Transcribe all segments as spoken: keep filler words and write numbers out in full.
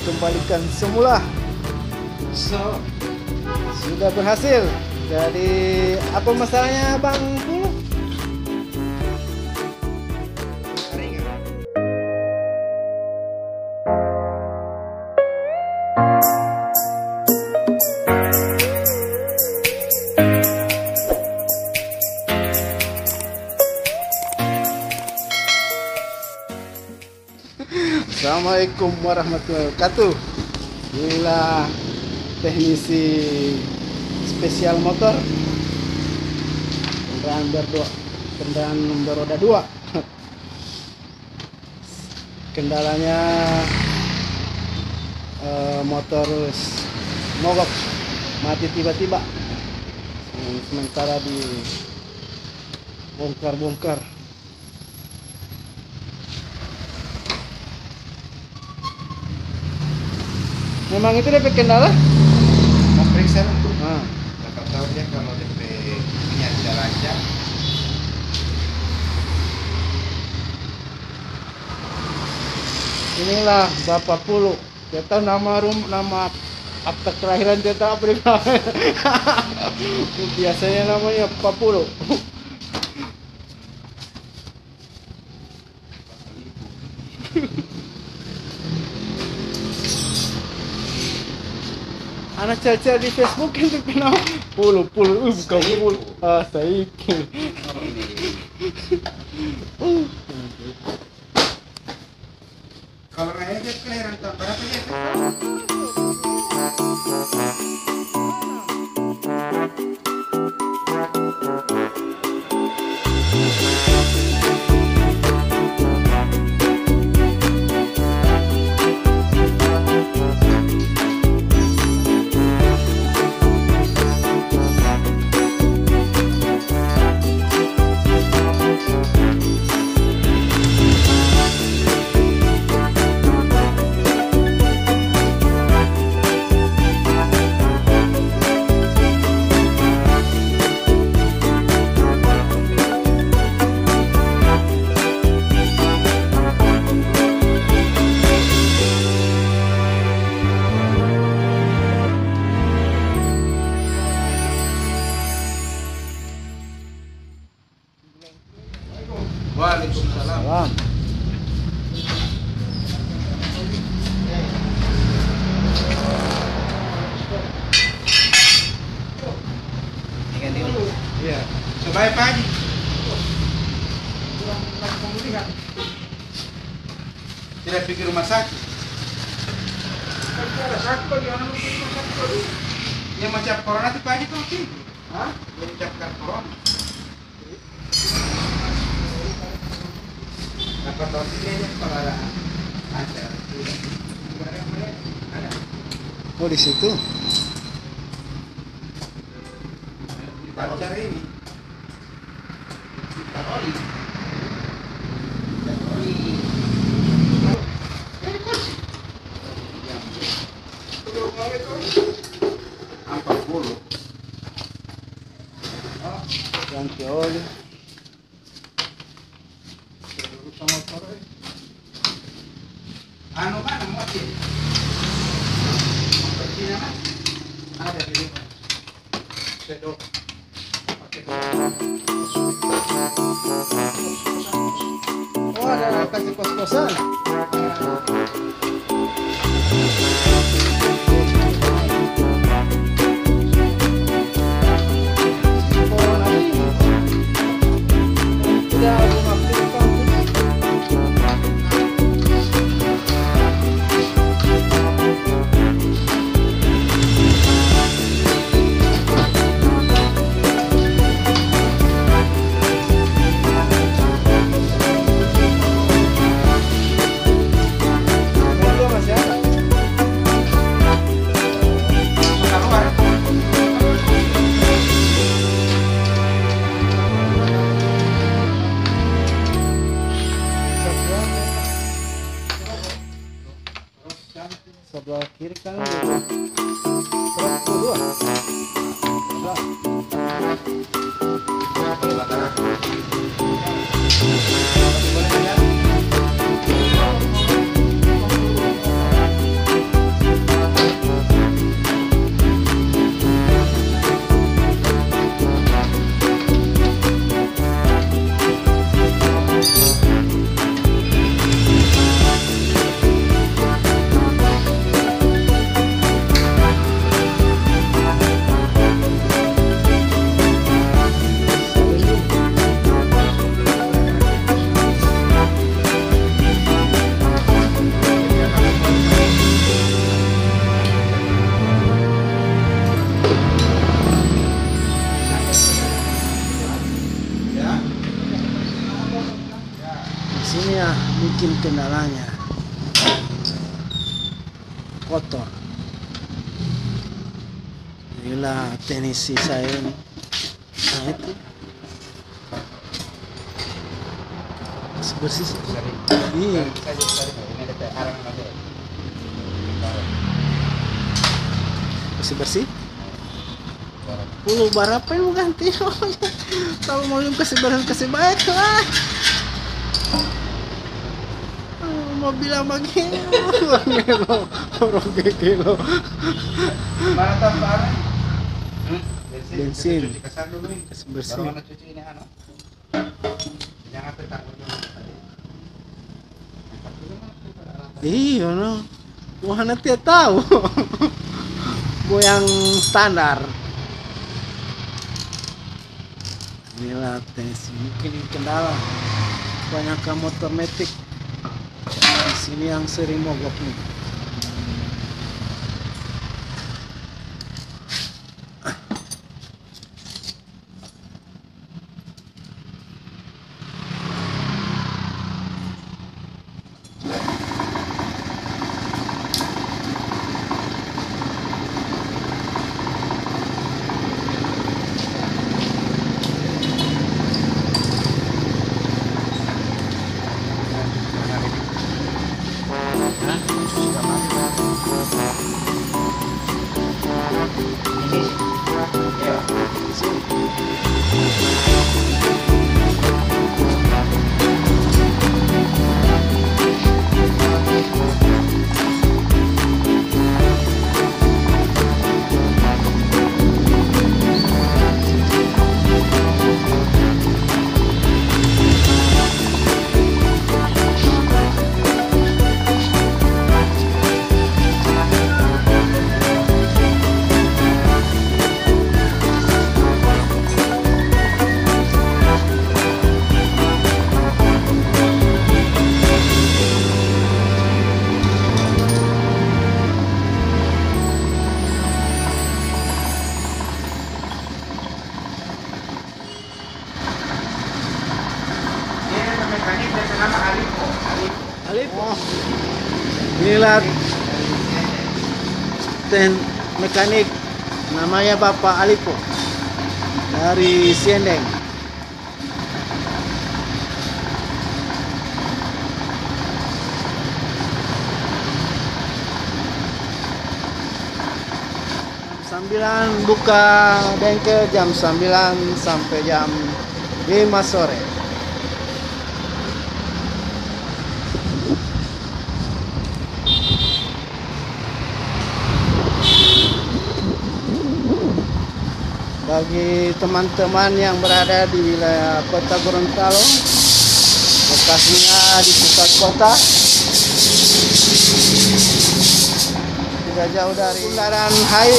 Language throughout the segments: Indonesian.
dikembalikan semula. So, Sudah berhasil. Jadi apa masalahnya Bang Pulu? Assalamualaikum warahmatullahi wabarakatuh. Inilah teknisi spesial motor kendaraan berdua, kendaraan beroda dua. Kendalanya eh, motor mogok, mati tiba-tiba. Sementara di bongkar-bongkar. Memang itu D P kendala? mau periksa dulu. Nah, Dapat tahu dia kalau D P minyak tidak lancar. inilah Bapak Pulu. Dia tahu nama rum, nama akta kelahiran dia tahu apa dia. Biasanya namanya Bapak Pulu. Anak caca di Facebook kan terkenal Pulu Pulu, uh, bukan Pulu, ah Saiki. Uh. Kalau raya dia kelahiran tahun berapa dia? Waalaikumsalam. Salam. Ingat dulu. Iya. Coba Pak Haji. Tidak pergi rumah sakit. Ada sakit bagi orang rumah sakit. Yang macam corona itu Pak Haji tuh sih. Hah? Yang mencapkan corona. Apa tahu sih dia kalau ada ada ada. Oh di situ. Pacar ini. Paroli. Paroli. Ini kursi. Empat puluh. Ganti oli. Anu mana mobil? Mobilnya mana? Ada di rumah. Sedok. Oh ada kasih kos-kosan. Corona ini tidak mengaktifkan. Sebelah kiri kan seratus dua. Sini ya mungkin kendalanya kotor. Inilah teknisi saya ini. Nah itu masih bersih sih. Iya. Masih bersih. Puluh berapa yang mau ganti? Kalau mau yang kasih barang kasih baik lah. Mau bilang begini, kilo, orang kilo. Mana tambahan? Bensin. Cuci kasar dulu ini. Kasih bersih. Baru mana cuci ini anu. Jangan petak dulu tadi. Iya no. Wah nanti tahu. Gue yang standar. Inilah teknisi mungkin ini kendala. Banyak motor metik. Di sini yang sering mogok nih. Oh, inilah ten mekanik namanya Bapak Alipo dari Siendeng. Sembilan buka bengkel jam sembilan sampai jam lima sore. Bagi teman-teman yang berada di wilayah Kota Gorontalo, lokasinya di pusat kota, tidak jauh dari Bundaran H I.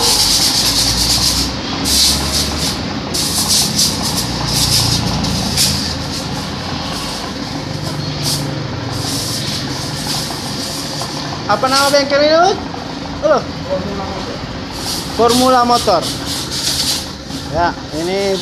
Apa nama bengkel ini? Oh, Formula Motor. Ya, ini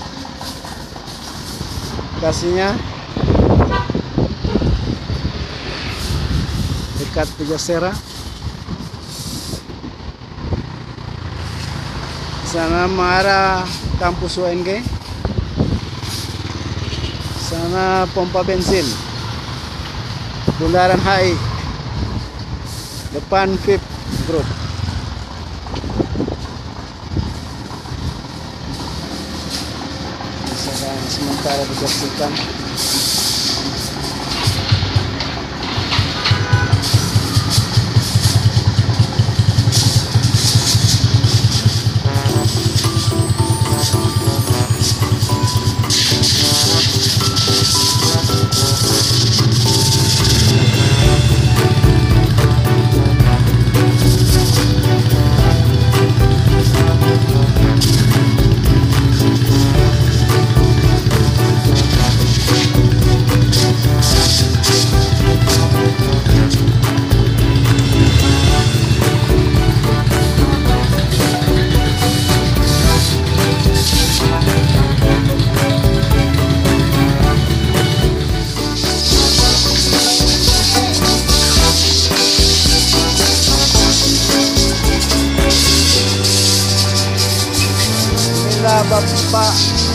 lokasinya dekat Pujasera. Sana mengarah kampus U N G. Sana pompa bensin. Bundaran H I. Depan V I P Group. Sementara dibersihkan.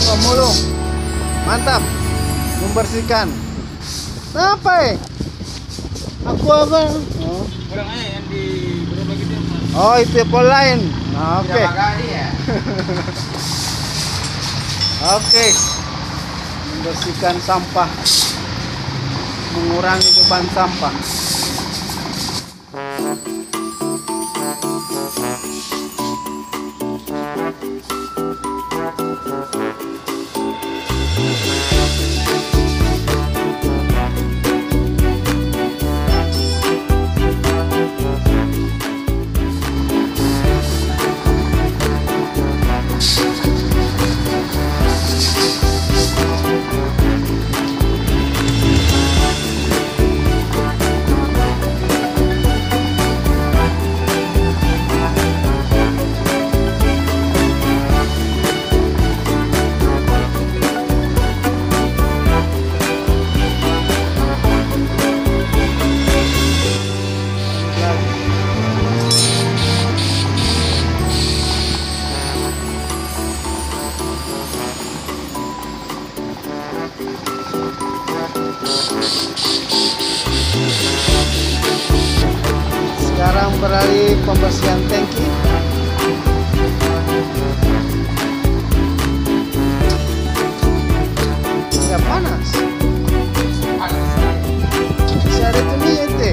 pemulung. Mantap. Membersihkan. Sampai. Aku akan. Oh, Orang aja yang di berapa gitu Mas? oh itu pol lain. Nah, oke. Tidak kali ya. Oke. Membersihkan sampah. Mengurangi beban sampah. Sekarang beralih pembersihan tangki. Ya panas. Masih ada tuh nih ente.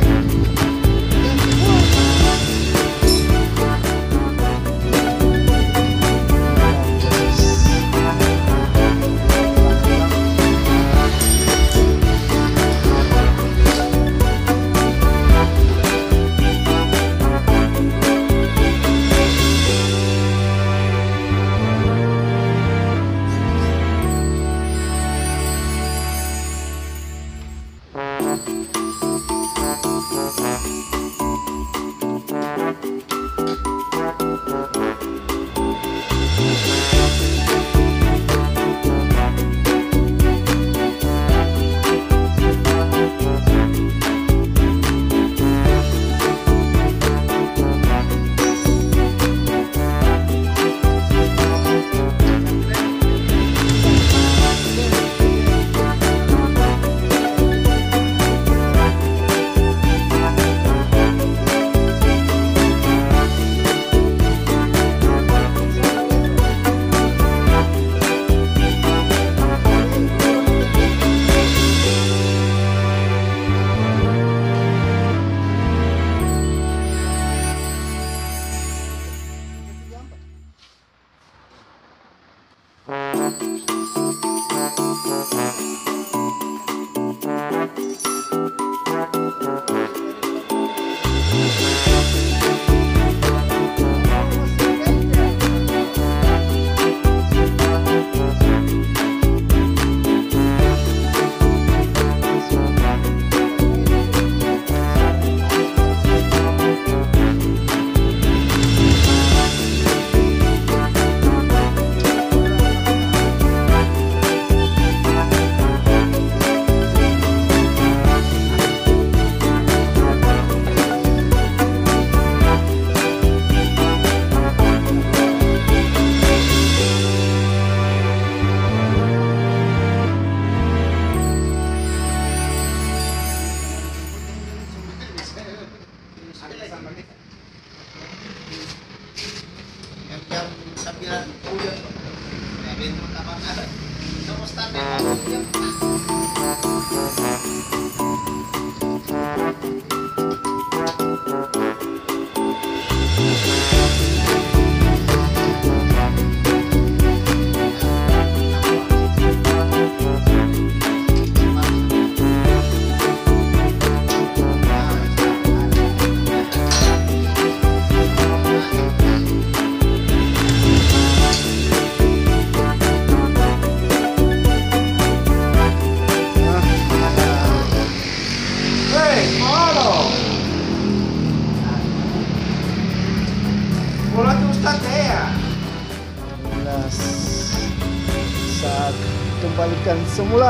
Saat kembalikan semula.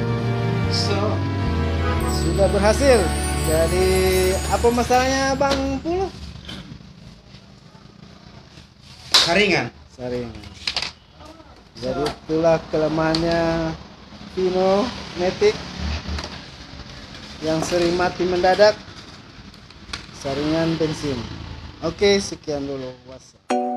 So, sudah berhasil. Jadi apa masalahnya Bang Pulu? Saringan. Saringan. Jadi itulah kelemahannya Vino Matic yang sering mati mendadak, saringan bensin. Oke, sekian dulu. Wassalam.